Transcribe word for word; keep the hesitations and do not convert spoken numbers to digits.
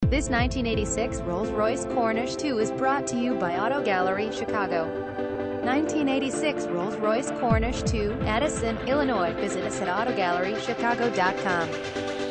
This nineteen eighty-six Rolls-Royce Corniche two is brought to you by Auto Gallery Chicago. nineteen eighty-six Rolls-Royce Corniche two, Addison, Illinois. Visit us at auto gallery chicago dot com.